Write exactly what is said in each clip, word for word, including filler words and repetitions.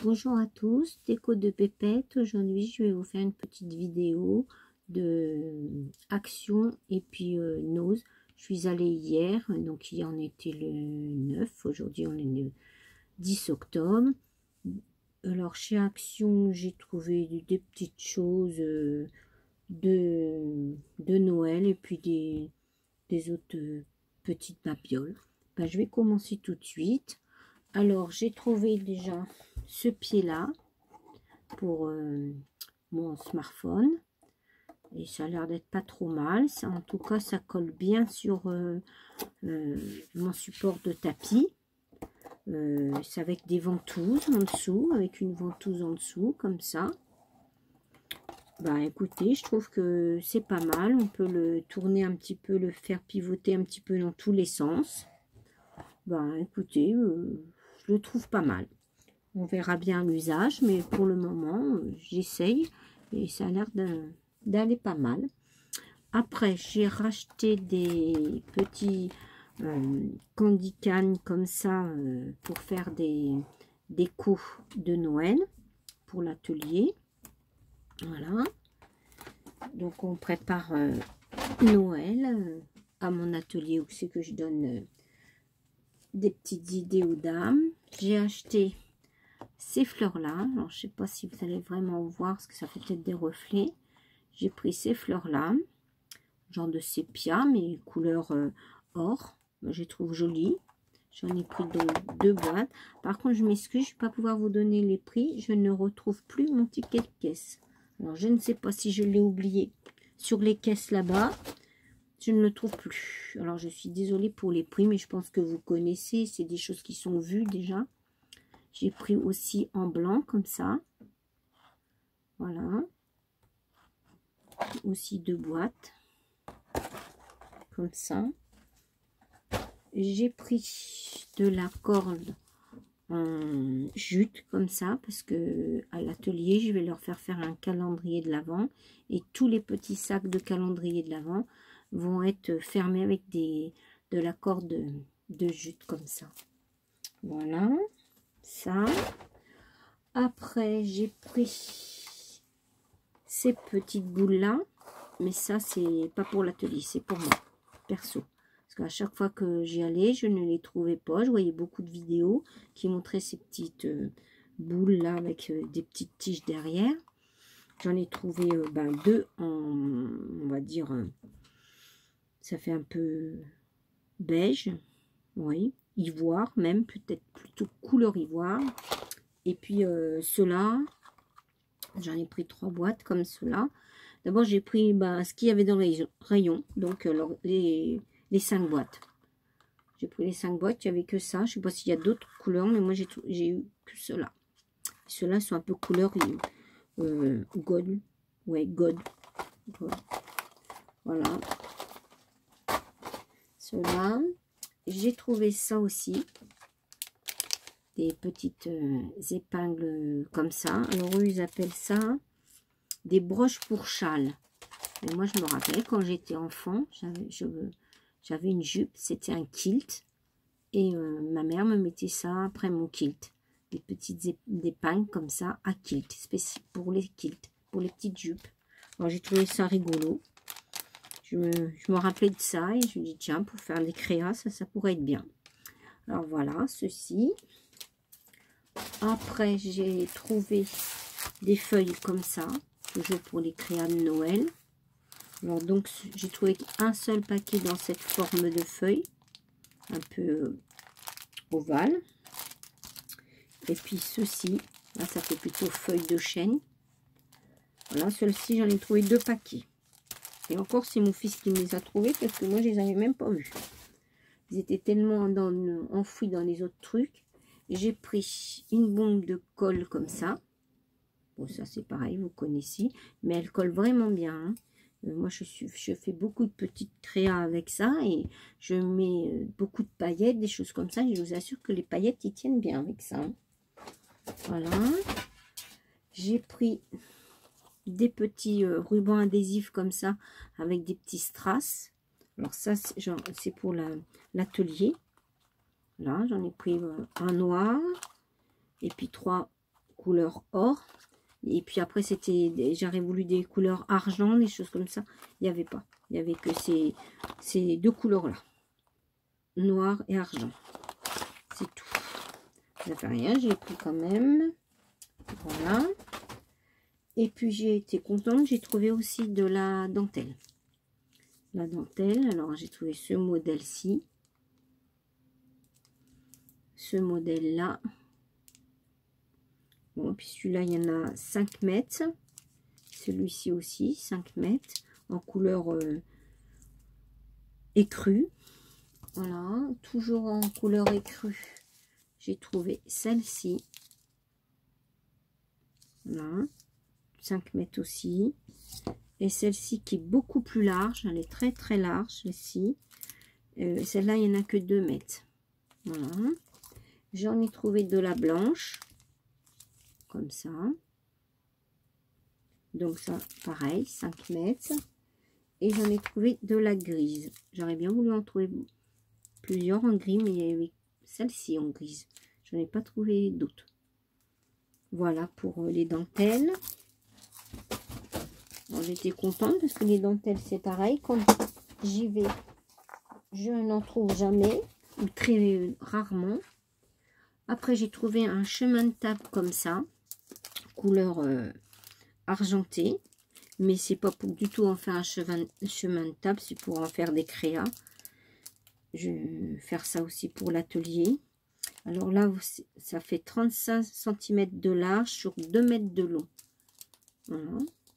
Bonjour à tous, Déco de Pépette. Aujourd'hui, je vais vous faire une petite vidéo de Action et puis euh, Nose. Je suis allée hier, donc hier on était le neuf, aujourd'hui on est le dix octobre. Alors chez Action, j'ai trouvé des petites choses euh, de, de Noël et puis des, des autres euh, petites babioles. Ben, je vais commencer tout de suite. Alors j'ai trouvé déjà ce pied là pour euh, mon smartphone et ça a l'air d'être pas trop mal. Ça, en tout cas ça colle bien sur euh, euh, mon support de tapis. Euh, c'est avec des ventouses en dessous, avec une ventouse en dessous comme ça. Bah écoutez, je trouve que c'est pas mal. On peut le tourner un petit peu, le faire pivoter un petit peu dans tous les sens. Bah écoutez, euh, je le trouve pas mal. On verra bien l'usage, mais pour le moment, euh, j'essaye et ça a l'air d'aller pas mal. Après, j'ai racheté des petits euh, candy can comme ça euh, pour faire des décos de Noël pour l'atelier. Voilà. Donc, on prépare euh, Noël euh, à mon atelier où c'est que je donne euh, des petites idées aux dames. J'ai acheté ces fleurs là, alors je sais pas si vous allez vraiment voir parce que ça fait peut-être des reflets. J'ai pris ces fleurs là, genre de sépia mais couleur euh, or, je les trouve jolies. J'en ai pris donc deux boîtes. Par contre je m'excuse, je ne vais pas pouvoir vous donner les prix, je ne retrouve plus mon ticket de caisse. Alors je ne sais pas si je l'ai oublié sur les caisses là-bas, je ne le trouve plus. Alors je suis désolée pour les prix, mais je pense que vous connaissez, c'est des choses qui sont vues déjà. J'ai pris aussi en blanc, comme ça. Voilà. Aussi deux boîtes. Comme ça. J'ai pris de la corde en jute, comme ça. Parce que à l'atelier, je vais leur faire faire un calendrier de l'Avent. Et tous les petits sacs de calendrier de l'Avent vont être fermés avec des, de la corde de, de jute, comme ça. Voilà. Ça. Après, j'ai pris ces petites boules là, mais ça c'est pas pour l'atelier, c'est pour moi perso, parce qu'à chaque fois que j'y allais je ne les trouvais pas. Je voyais beaucoup de vidéos qui montraient ces petites euh, boules là avec euh, des petites tiges derrière. J'en ai trouvé euh, ben, deux en, on va dire, euh, ça fait un peu beige, oui, ivoire même, peut-être plutôt couleur ivoire. Et puis euh, ceux-là, j'en ai pris trois boîtes comme cela. D'abord, j'ai pris bah, ce qu'il y avait dans les rayons, donc euh, les, les cinq boîtes. J'ai pris les cinq boîtes, il n'y avait que ça. Je ne sais pas s'il y a d'autres couleurs, mais moi j'ai eu que cela. Ceux-là sont un peu couleur euh, gold. Ouais, gold. Voilà. Ceux-là. J'ai trouvé ça aussi. Des petites euh, épingles comme ça. Alors eux, ils appellent ça des broches pour châle. Et moi, je me rappelle, quand j'étais enfant, j'avais une jupe, c'était un kilt. Et euh, ma mère me mettait ça après mon kilt. Des petites épingles comme ça à kilt, spécifique pour les kilts, pour les petites jupes. Alors, j'ai trouvé ça rigolo. Je me, je me rappelais de ça et je me dis, tiens, pour faire des créas, ça, ça pourrait être bien. Alors, voilà, ceci. Après, j'ai trouvé des feuilles comme ça, toujours pour les créas de Noël. Alors donc, j'ai trouvé un seul paquet dans cette forme de feuille, un peu ovale. Et puis ceci, là, ça fait plutôt feuille de chêne. Voilà, celle-ci, j'en ai trouvé deux paquets. Et encore, c'est mon fils qui me les a trouvés parce que moi, je les avais même pas vus. Ils étaient tellement dans, enfouis dans les autres trucs. J'ai pris une bombe de colle comme ça. Bon, ça c'est pareil, vous connaissez. Mais elle colle vraiment bien. Hein. Euh, moi, je, suis, je fais beaucoup de petites créas avec ça. Et je mets euh, beaucoup de paillettes, des choses comme ça. Et je vous assure que les paillettes, ils tiennent bien avec ça. Hein. Voilà. J'ai pris des petits euh, rubans adhésifs comme ça. Avec des petits strass. Alors ça, c'est pour l'atelier. La, Là, j'en ai pris euh, un noir. Et puis trois couleur or. Et puis après, c'était, j'aurais voulu des couleurs argent, des choses comme ça. Il n'y avait pas. Il n'y avait que ces, ces deux couleurs-là. Noir et argent. C'est tout. Ça ne fait rien, j'ai pris quand même. Voilà. Et puis j'ai été contente, j'ai trouvé aussi de la dentelle. La dentelle, alors j'ai trouvé ce modèle-ci. Ce modèle-là. Bon, puis celui-là, il y en a cinq mètres. Celui-ci aussi, cinq mètres. En couleur euh, écrue. Voilà, toujours en couleur écrue. J'ai trouvé celle-ci. Voilà, cinq mètres aussi. Et celle-ci qui est beaucoup plus large. Elle est très très large, celle-ci. Euh, Celle-là, il n'y en a que deux mètres. Voilà. J'en ai trouvé de la blanche. Comme ça. Donc ça, pareil, cinq mètres. Et j'en ai trouvé de la grise. J'aurais bien voulu en trouver plusieurs en gris, mais il y avait celle-ci en grise. Je n'en ai pas trouvé d'autres. Voilà pour les dentelles. J'étais contente parce que les dentelles, c'est pareil. Quand j'y vais, je n'en trouve jamais, ou très rarement. Après, j'ai trouvé un chemin de table comme ça. Couleur euh, argentée, mais c'est pas pour du tout en faire un chemin, chemin de table, c'est pour en faire des créas. Je vais faire ça aussi pour l'atelier. Alors là, ça fait trente-cinq centimètres de large sur deux mètres de long. Voilà.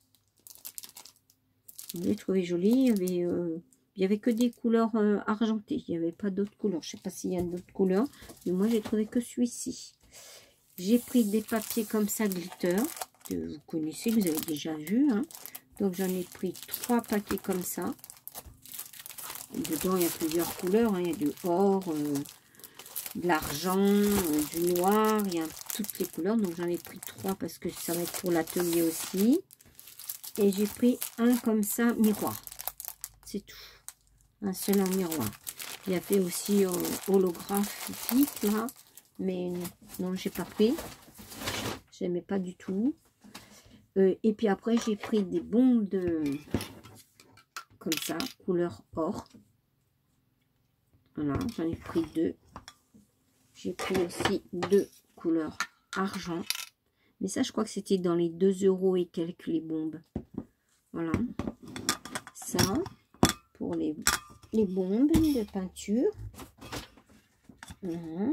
Vous l'avez trouvé joli. Il y avait, euh, il y avait que des couleurs euh, argentées. Il n'y avait pas d'autres couleurs. Je sais pas s'il y a d'autres couleurs, mais moi j'ai trouvé que celui-ci. J'ai pris des papiers comme ça glitter, que vous connaissez, que vous avez déjà vu. Hein. Donc j'en ai pris trois paquets comme ça. Dedans il y a plusieurs couleurs. Hein. Il y a du or, euh, de l'argent, euh, du noir. Il y a toutes les couleurs. Donc j'en ai pris trois parce que ça va être pour l'atelier aussi. Et j'ai pris un comme ça, miroir. C'est tout. Un seul en miroir. Il y avait aussi euh, holographique là. Mais non, j'ai pas pris. J'aimais pas du tout. Euh, et puis après, j'ai pris des bombes de... Comme ça, couleur or. Voilà, j'en ai pris deux. J'ai pris aussi deux couleurs argent. Mais ça, je crois que c'était dans les deux euros et quelques les bombes. Voilà. Ça, pour les, les bombes de peinture. Voilà.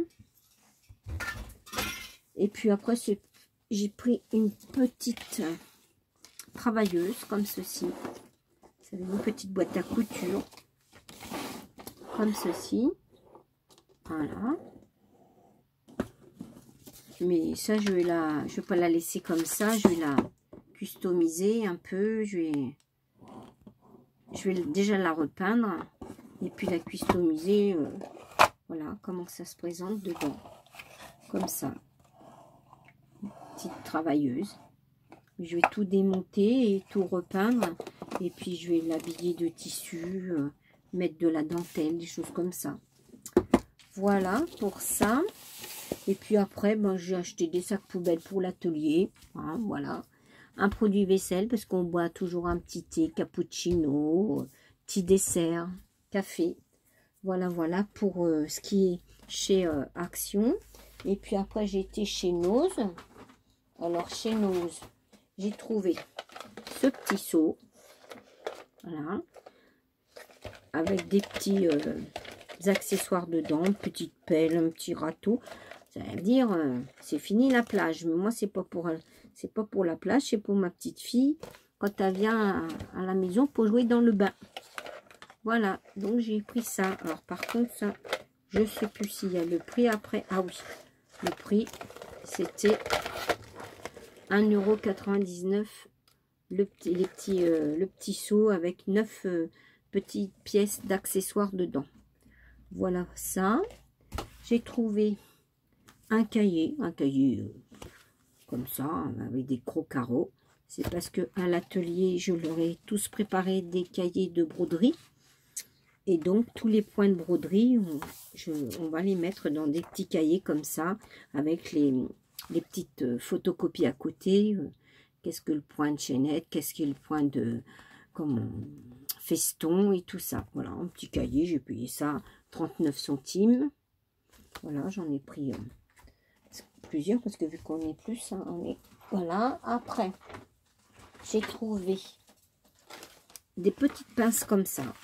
Et puis après, j'ai pris une petite travailleuse comme ceci. C'est une petite boîte à couture. Comme ceci. Voilà. Mais ça, je vais la, je vais pas la laisser comme ça. Je vais la customiser un peu. Je vais, je vais déjà la repeindre. Et puis la customiser. Euh, voilà comment ça se présente dedans. Comme ça. Petite travailleuse. Je vais tout démonter et tout repeindre. Et puis je vais l'habiller de tissu. Euh, mettre de la dentelle. Des choses comme ça. Voilà pour ça. Et puis après, ben, j'ai acheté des sacs poubelles pour l'atelier. Hein, voilà. Un produit vaisselle parce qu'on boit toujours un petit thé, cappuccino, petit dessert, café. Voilà, voilà pour euh, ce qui est chez euh, Action. Et puis après, j'ai été chez Nose. Alors, chez Nose, j'ai trouvé ce petit seau. Voilà. Avec des petits euh, accessoires dedans. Une petite pelle, un petit râteau. Ça veut dire, euh, c'est fini la plage. Mais moi, c'est pas pour c'est pas pour la plage, c'est pour ma petite fille. Quand elle vient à, à la maison pour jouer dans le bain. Voilà, donc j'ai pris ça. Alors par contre, ça, je sais plus s'il y a le prix après. Ah oui, le prix, c'était un euro quatre-vingt-dix-neuf. Le petit, les petits, euh, le petit seau avec neuf euh, petites pièces d'accessoires dedans. Voilà ça. J'ai trouvé un cahier, un cahier euh, comme ça, avec des crocs-carreaux. C'est parce que à l'atelier, je leur ai tous préparé des cahiers de broderie. Et donc, tous les points de broderie, on, je, on va les mettre dans des petits cahiers comme ça, avec les, les petites euh, photocopies à côté. Euh, qu'est-ce que le point de chaînette, qu'est-ce qui est le point de comment, feston et tout ça. Voilà, un petit cahier, j'ai payé ça trente-neuf centimes. Voilà, j'en ai pris euh, plusieurs parce que vu qu'on est plus, hein, on est... Voilà, après, j'ai trouvé des petites pinces comme ça.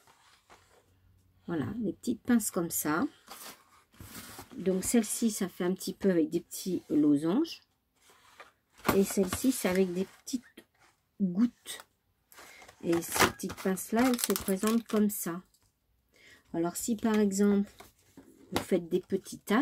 Voilà, des petites pinces comme ça. Donc celle-ci, ça fait un petit peu avec des petits losanges. Et celle-ci, c'est avec des petites gouttes. Et ces petites pinces-là, elles se présentent comme ça. Alors si par exemple, vous faites des petits tags,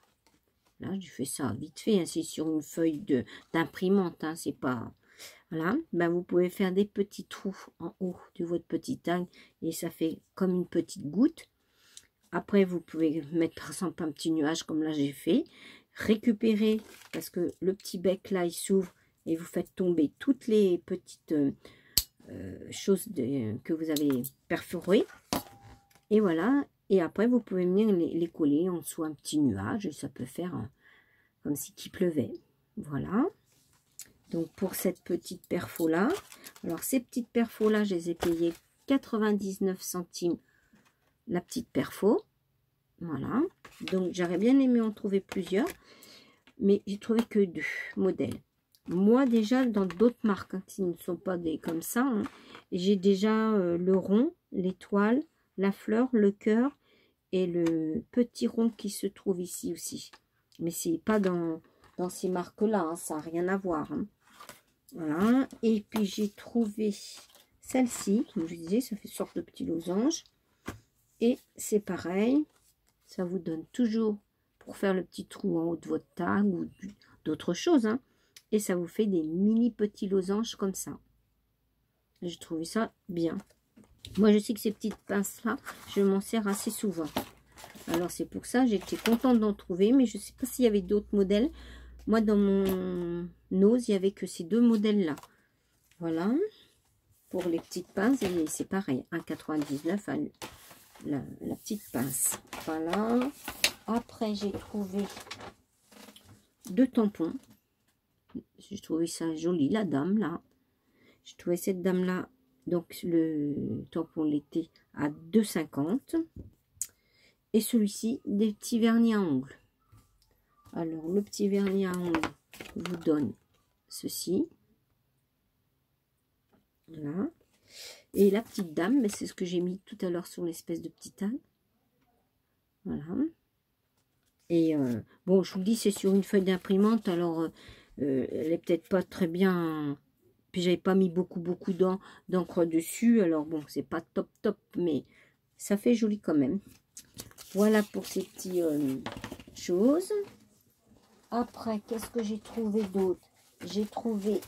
là je fais ça vite fait, hein, c'est sur une feuille d'imprimante, hein, c'est pas... Voilà, ben vous pouvez faire des petits trous en haut de votre petit tag et ça fait comme une petite goutte. Après, vous pouvez mettre par exemple un petit nuage comme là j'ai fait. Récupérer, parce que le petit bec là, il s'ouvre et vous faites tomber toutes les petites euh, euh, choses de, que vous avez perforées. Et voilà, et après vous pouvez venir les, les coller en dessous un petit nuage et ça peut faire euh, comme si il pleuvait. Voilà. Donc pour cette petite perfo là, alors ces petites perfos là, je les ai payées quatre-vingt-dix-neuf centimes la petite perfo. Voilà. Donc j'aurais bien aimé en trouver plusieurs, mais j'ai trouvé que deux modèles. Moi déjà dans d'autres marques hein, qui ne sont pas des comme ça, hein, j'ai déjà euh, le rond, l'étoile, la fleur, le cœur et le petit rond qui se trouve ici aussi. Mais c'est pas dans, dans ces marques là, hein, ça n'a rien à voir. Hein. Voilà, et puis j'ai trouvé celle-ci, comme je disais, ça fait une sorte de petit losange. Et c'est pareil, ça vous donne toujours pour faire le petit trou en haut de votre tag ou d'autres choses. Hein, et ça vous fait des mini petits losanges comme ça. J'ai trouvé ça bien. Moi je sais que ces petites pinces là, je m'en sers assez souvent. Alors c'est pour ça, j'étais contente d'en trouver, mais je ne sais pas s'il y avait d'autres modèles. Moi, dans mon nose, il n'y avait que ces deux modèles-là. Voilà. Pour les petites pinces, et c'est pareil. un euro quatre-vingt-dix-neuf la, la petite pince. Voilà. Après, j'ai trouvé deux tampons. J'ai trouvé ça joli, la dame, là. J'ai trouvé cette dame-là. Donc, le tampon l'été à deux euros cinquante. Et celui-ci, des petits vernis à ongles. Alors, le petit vernis à ongles vous donne ceci. Voilà. Et la petite dame, mais c'est ce que j'ai mis tout à l'heure sur l'espèce de petit tag. Voilà. Et euh, bon, je vous le dis, c'est sur une feuille d'imprimante. Alors, euh, elle est peut-être pas très bien. Puis, j'avais pas mis beaucoup, beaucoup d'encre dessus. Alors, bon, c'est pas top, top, mais ça fait joli quand même. Voilà pour ces petites euh, choses. Après, qu'est-ce que j'ai trouvé d'autre? J'ai trouvé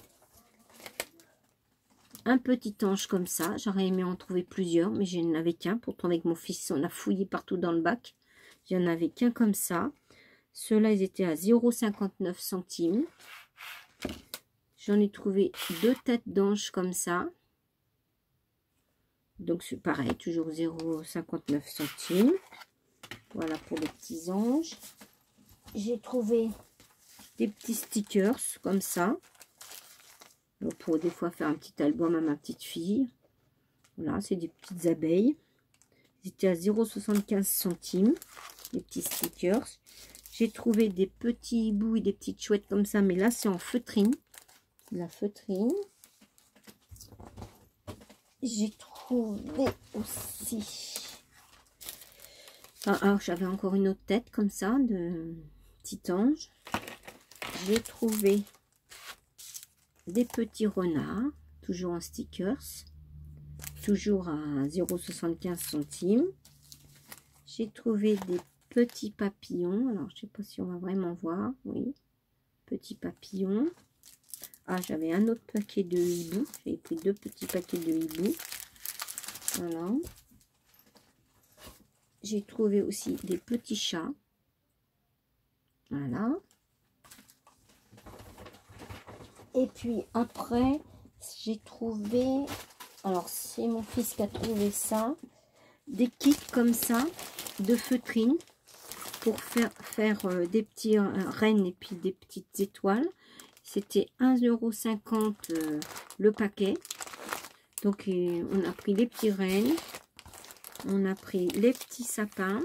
un petit ange comme ça. J'aurais aimé en trouver plusieurs, mais je n'en avais qu'un. Pourtant, avec mon fils, on a fouillé partout dans le bac. Il n'y en avait qu'un comme ça. Ceux-là, ils étaient à zéro virgule cinquante-neuf centimes. J'en ai trouvé deux têtes d'ange comme ça. Donc, c'est pareil, toujours zéro virgule cinquante-neuf centimes. Voilà pour les petits anges. J'ai trouvé des petits stickers comme ça. Donc pour des fois faire un petit album à ma petite fille. Voilà, c'est des petites abeilles. Ils étaient à zéro virgule soixante-quinze centimes. Les petits stickers. J'ai trouvé des petits bouts et des petites chouettes comme ça. Mais là, c'est en feutrine. La feutrine. J'ai trouvé aussi... Ah, alors, j'avais encore une autre tête comme ça de petit ange. J'ai trouvé des petits renards, toujours en stickers, toujours à zéro virgule soixante-quinze centimes. J'ai trouvé des petits papillons. Alors, je sais pas si on va vraiment voir. Oui, petits papillons. Ah, j'avais un autre paquet de hibou. J'ai pris deux petits paquets de hibou. Voilà. J'ai trouvé aussi des petits chats. Voilà. Et puis après, j'ai trouvé, alors c'est mon fils qui a trouvé ça, des kits comme ça, de feutrine. pour faire, faire euh, des petits euh, rennes et puis des petites étoiles. C'était un euro cinquante euh, le paquet. Donc, euh, on a pris les petits rennes. On a pris les petits sapins.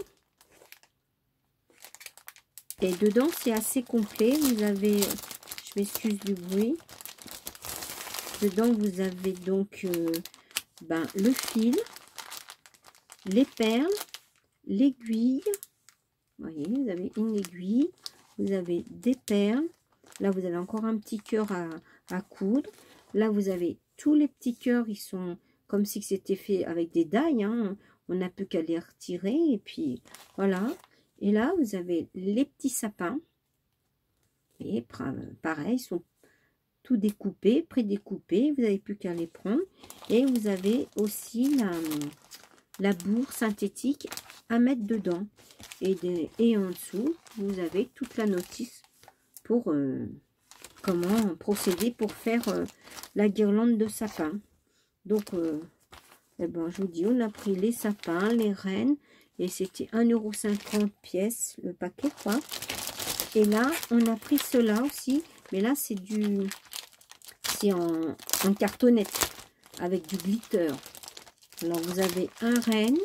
Et dedans, c'est assez complet. Vous avez, je m'excuse du bruit. Dedans, vous avez donc euh, ben, le fil, les perles, l'aiguille. Vous voyez, vous avez une aiguille. Vous avez des perles. Là, vous avez encore un petit cœur à, à coudre. Là, vous avez tous les petits cœurs. Ils sont comme si c'était fait avec des dailles. Hein. On n'a plus qu'à les retirer. Et puis, voilà. Et là, vous avez les petits sapins. Et pareil, ils sont tout découpés, pré-découpés. Vous n'avez plus qu'à les prendre. Et vous avez aussi la, la bourre synthétique à mettre dedans. Et, de, et en dessous, vous avez toute la notice pour euh, comment procéder pour faire euh, la guirlande de sapin. Donc, euh, eh ben, je vous dis, on a pris les sapins, les rennes. Et c'était un euro cinquante pièces le paquet, quoi. Et là, on a pris cela aussi. Mais là, c'est du... C'est en, en cartonnette. Avec du glitter. Alors, vous avez un renne.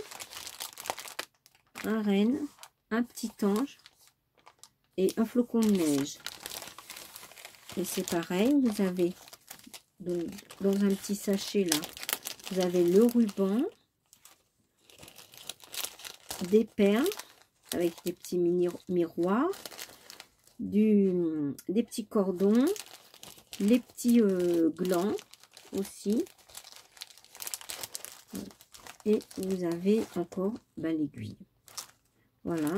Un renne. Un petit ange. Et un flocon de neige. Et c'est pareil. Vous avez... Donc, dans un petit sachet, là. Vous avez le ruban. Des perles avec des petits mini miroirs, du, des petits cordons, les petits euh, glands aussi. Et vous avez encore ben, l'aiguille. Voilà.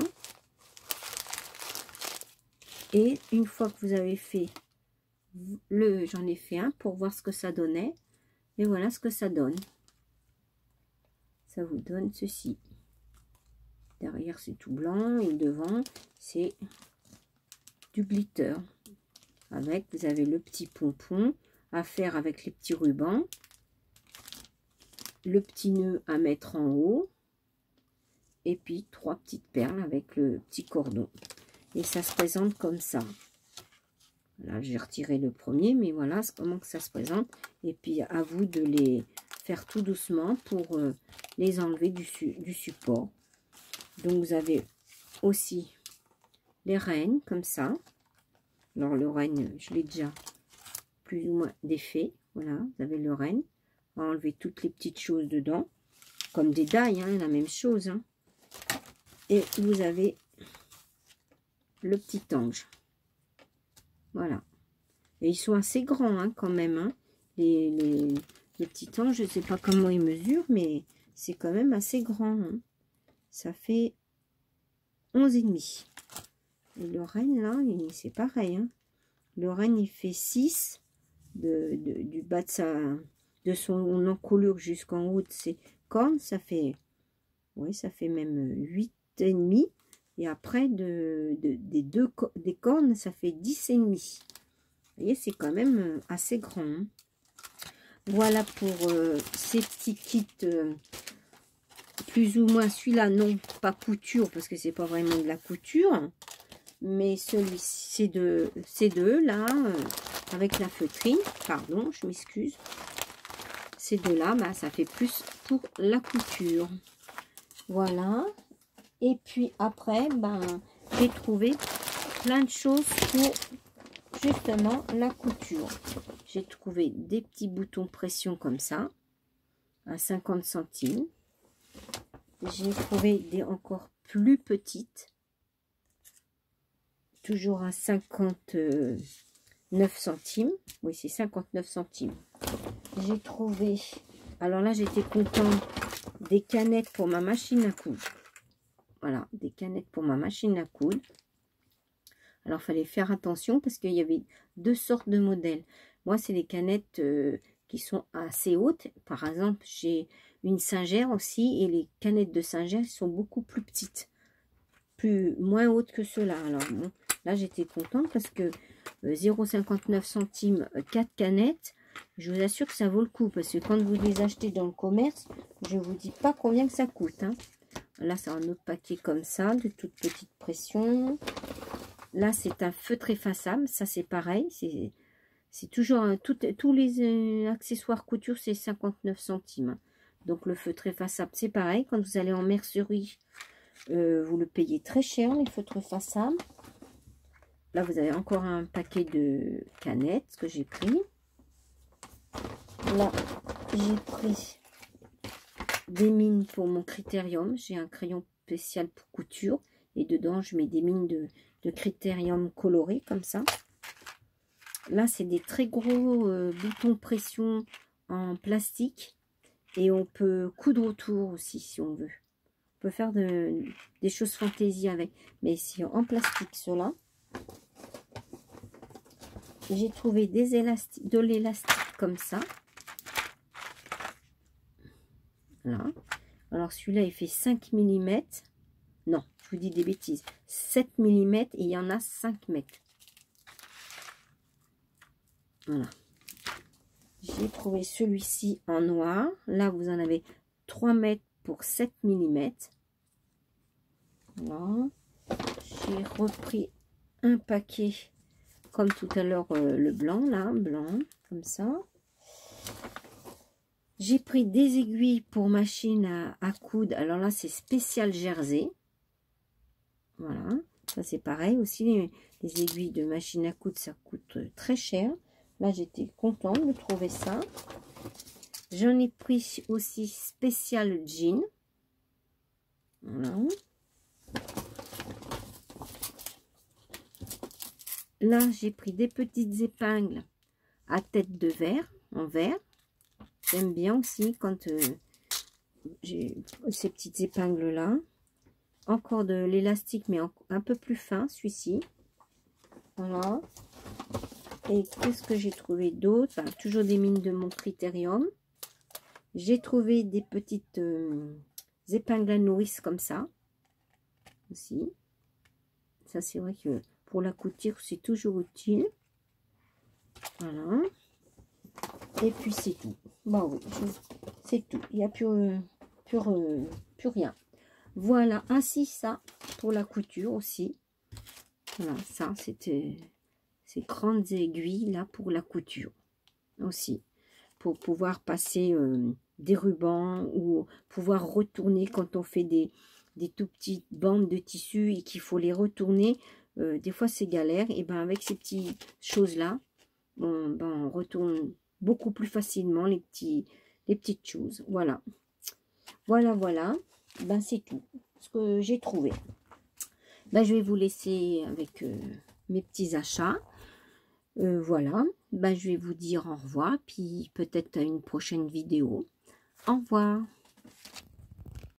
Et une fois que vous avez fait le, j'en ai fait un pour voir ce que ça donnait. Et voilà ce que ça donne. Ça vous donne ceci. Derrière, c'est tout blanc et devant, c'est du glitter. Avec, vous avez le petit pompon à faire avec les petits rubans. Le petit nœud à mettre en haut. Et puis, trois petites perles avec le petit cordon. Et ça se présente comme ça. Là, j'ai retiré le premier, mais voilà comment que ça se présente. Et puis, à vous de les faire tout doucement pour euh, les enlever du, su du support. Donc, vous avez aussi les rennes, comme ça. Alors, le renne, je l'ai déjà plus ou moins défait. Voilà, vous avez le renne. On va enlever toutes les petites choses dedans. Comme des dailles, hein, la même chose. Hein. Et vous avez le petit ange. Voilà. Et ils sont assez grands, hein, quand même. Hein. Les, les, les petits anges, je ne sais pas comment ils mesurent, mais c'est quand même assez grand. Hein. Ça fait onze et demi. Et le renne, là, c'est pareil. Hein. Le renne, il fait six de, de, du bas de, sa, de son encolure jusqu'en haut de ses cornes. Ça fait, oui, ça fait même huit et demi. Et après, de, de, des deux des cornes, ça fait dix et demi. Vous voyez, c'est quand même assez grand. Hein. Voilà pour euh, ces petits kits. Euh, plus ou moins celui-là, non, pas couture, parce que c'est pas vraiment de la couture. Mais celui-ci, c'est de ces deux là, euh, avec la feutrine. Pardon, je m'excuse. Ces deux-là, bah, ça fait plus pour la couture. Voilà. Et puis après, ben, j'ai trouvé plein de choses pour justement la couture. J'ai trouvé des petits boutons pression comme ça, à cinquante centimes. J'ai trouvé des encore plus petites, toujours à cinquante-neuf centimes. Oui, c'est cinquante-neuf centimes. J'ai trouvé, alors là, j'étais contente, des canettes pour ma machine à coudre. Voilà, des canettes pour ma machine à coudre. Alors, il fallait faire attention parce qu'il y avait deux sortes de modèles. Moi, c'est les canettes euh, qui sont assez hautes. Par exemple, j'ai une Singer aussi. Et les canettes de Singer sont beaucoup plus petites. Plus, moins hautes que ceux-là. Alors, bon, là, j'étais contente parce que euh, zéro virgule cinquante-neuf centimes, quatre canettes. Je vous assure que ça vaut le coup. Parce que quand vous les achetez dans le commerce, je ne vous dis pas combien que ça coûte. Hein. Là, c'est un autre paquet comme ça, de toute petite pression. Là, c'est un feutre effaçable. Ça, c'est pareil. C'est toujours... Un, tout, tous les euh, accessoires couture, c'est cinquante-neuf centimes. Donc, le feutre effaçable, c'est pareil. Quand vous allez en mercerie, euh, vous le payez très cher, les feutres effaçables. Là, vous avez encore un paquet de canettes que j'ai pris. Là, j'ai pris des mines pour mon critérium. J'ai un crayon spécial pour couture. Et dedans, je mets des mines de, de critérium colorées, comme ça. Là, c'est des très gros euh, boutons pression en plastique. Et on peut coudre autour aussi, si on veut. On peut faire de, des choses fantaisie avec. Mais c'est en plastique, ceux-là. J'ai trouvé des élastiques, de l'élastique comme ça. Là. Alors, celui-là, il fait cinq millimètres. Non, je vous dis des bêtises. sept millimètres et il y en a cinq mètres. Voilà. J'ai trouvé celui-ci en noir. Là, vous en avez trois mètres pour sept millimètres. Voilà. J'ai repris un paquet, comme tout à l'heure, euh, le blanc, là, blanc, comme ça. J'ai pris des aiguilles pour machine à, à coudre. Alors là, c'est spécial jersey. Voilà. Ça, c'est pareil aussi. Les, les aiguilles de machine à coudre, ça coûte très cher. Là, j'étais contente de trouver ça. J'en ai pris aussi spécial jean. Voilà. Là, j'ai pris des petites épingles à tête de verre, en verre. J'aime bien aussi quand euh, j'ai ces petites épingles là. Encore de l'élastique, mais en, un peu plus fin, celui-ci. Voilà. Et qu'est-ce que j'ai trouvé d'autre? Enfin, toujours des mines de mon critérium. J'ai trouvé des petites euh, épingles à nourrice comme ça. Aussi. Ça, c'est vrai que pour la couture, c'est toujours utile. Voilà. Et puis, c'est tout. Bon, oui, c'est tout. Il n'y a plus, euh, plus, euh, plus rien. Voilà, ainsi ça pour la couture aussi. Voilà, ça, c'était ces grandes aiguilles là pour la couture aussi. Pour pouvoir passer euh, des rubans ou pouvoir retourner quand on fait des, des tout petites bandes de tissu et qu'il faut les retourner. Euh, des fois, c'est galère. Et ben avec ces petites choses-là, on, ben, on retourne beaucoup plus facilement les, petits, les petites choses. Voilà. Voilà, voilà. Ben, c'est tout ce que j'ai trouvé. Ben, je vais vous laisser avec euh, mes petits achats. Euh, voilà. Ben, je vais vous dire au revoir. Puis peut-être à une prochaine vidéo. Au revoir.